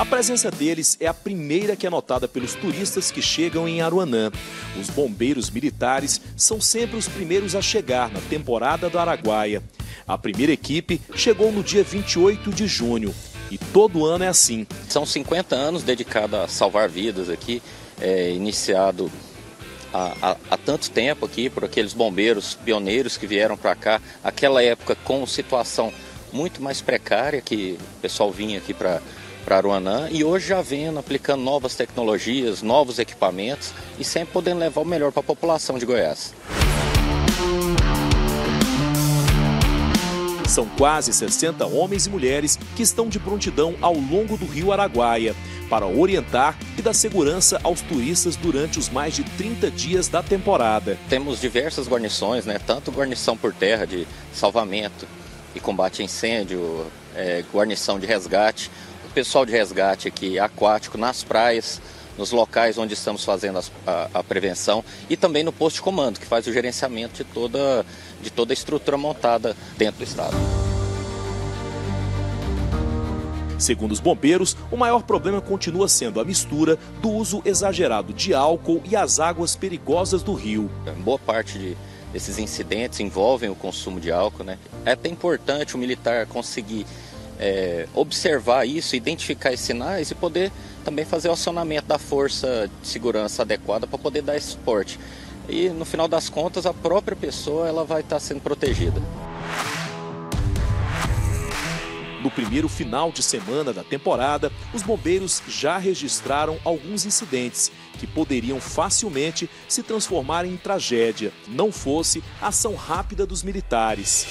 A presença deles é a primeira que é notada pelos turistas que chegam em Aruanã. Os bombeiros militares são sempre os primeiros a chegar na temporada do Araguaia. A primeira equipe chegou no dia 28 de junho e todo ano é assim. São 50 anos dedicados a salvar vidas aqui, iniciado há tanto tempo aqui por aqueles bombeiros pioneiros que vieram para cá. Aquela época com situação muito mais precária, que o pessoal vinha aqui para Aruanã, e hoje já vem aplicando novas tecnologias, novos equipamentos e sempre podendo levar o melhor para a população de Goiás. São quase 60 homens e mulheres que estão de prontidão ao longo do rio Araguaia para orientar e dar segurança aos turistas durante os mais de 30 dias da temporada. Temos diversas guarnições, tanto guarnição por terra de salvamento e combate a incêndio, guarnição de resgate, o pessoal de resgate aqui aquático nas praias, nos locais onde estamos fazendo a prevenção, e também no posto de comando, que faz o gerenciamento de toda a estrutura montada dentro do estado. Segundo os bombeiros, o maior problema continua sendo a mistura do uso exagerado de álcool e as águas perigosas do rio. Boa parte desses incidentes envolvem o consumo de álcool, É até importante o militar conseguir observar isso, identificar esses sinais e poder também fazer o acionamento da força de segurança adequada para poder dar esse suporte. E no final das contas, a própria pessoa ela vai estar sendo protegida. No primeiro final de semana da temporada, os bombeiros já registraram alguns incidentes que poderiam facilmente se transformar em tragédia, não fosse a ação rápida dos militares.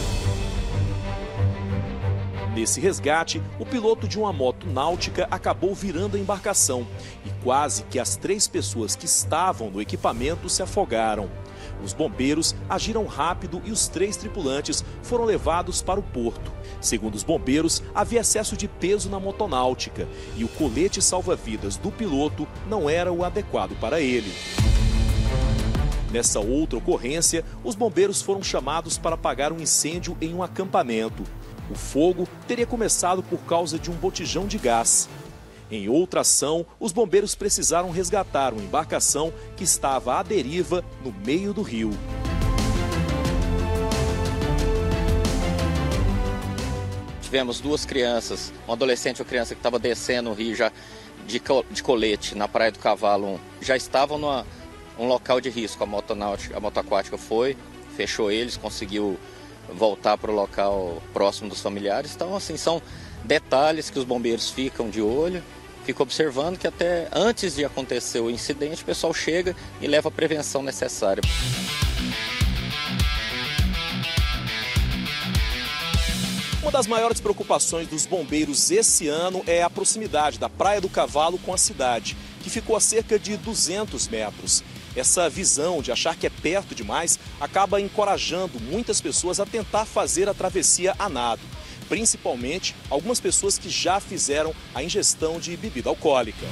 Nesse resgate, o piloto de uma moto náutica acabou virando a embarcação e quase que as 3 pessoas que estavam no equipamento se afogaram. Os bombeiros agiram rápido e os 3 tripulantes foram levados para o porto. Segundo os bombeiros, havia excesso de peso na motonáutica e o colete salva-vidas do piloto não era o adequado para ele. Nessa outra ocorrência, os bombeiros foram chamados para apagar um incêndio em um acampamento. O fogo teria começado por causa de um botijão de gás. Em outra ação, os bombeiros precisaram resgatar uma embarcação que estava à deriva no meio do rio. Tivemos 2 crianças, um adolescente e uma criança que estava descendo o rio já de colete na Praia do Cavalo 1. Já estavam num local de risco, a moto aquática foi, fechou eles, conseguiu voltar para o local próximo dos familiares. Então, assim, são detalhes que os bombeiros ficam de olho, ficam observando, que até antes de acontecer o incidente, o pessoal chega e leva a prevenção necessária. Uma das maiores preocupações dos bombeiros esse ano é a proximidade da Praia do Cavalo com a cidade, que ficou a cerca de 200 metros. Essa visão de achar que é perto demais acaba encorajando muitas pessoas a tentar fazer a travessia a nado, principalmente algumas pessoas que já fizeram a ingestão de bebida alcoólica.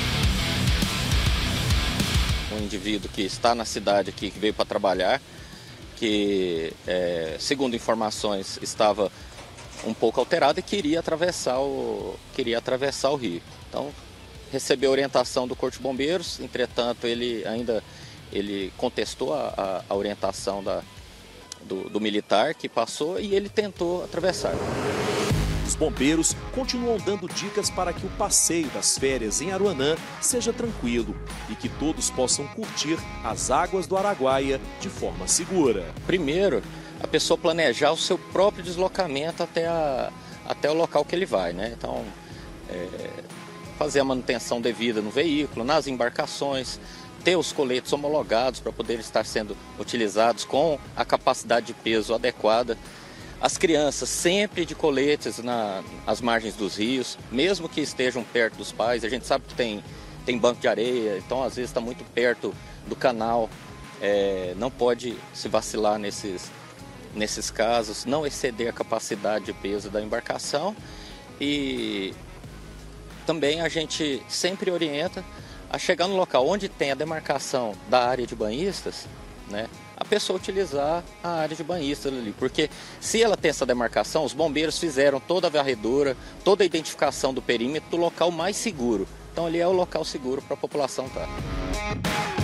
Um indivíduo que está na cidade aqui, que veio para trabalhar, que, segundo informações, estava um pouco alterado e queria atravessar o rio. Então, recebeu orientação do Corpo de Bombeiros, entretanto ele contestou a orientação do militar que passou e ele tentou atravessar. Os bombeiros continuam dando dicas para que o passeio das férias em Aruanã seja tranquilo e que todos possam curtir as águas do Araguaia de forma segura. Primeiro, a pessoa planejar o seu próprio deslocamento até o local que ele vai, Então, fazer a manutenção devida no veículo, nas embarcações, ter os coletes homologados para poder estar sendo utilizados com a capacidade de peso adequada. As crianças sempre de coletes nas margens dos rios, mesmo que estejam perto dos pais. A gente sabe que tem banco de areia, então às vezes está muito perto do canal. Não pode se vacilar nesses casos, não exceder a capacidade de peso da embarcação. E também a gente sempre orienta a chegar no local onde tem a demarcação da área de banhistas, a pessoa utilizar a área de banhistas ali, porque se ela tem essa demarcação, os bombeiros fizeram toda a varredura, toda a identificação do perímetro do local mais seguro. Então ali é o local seguro para a população estar.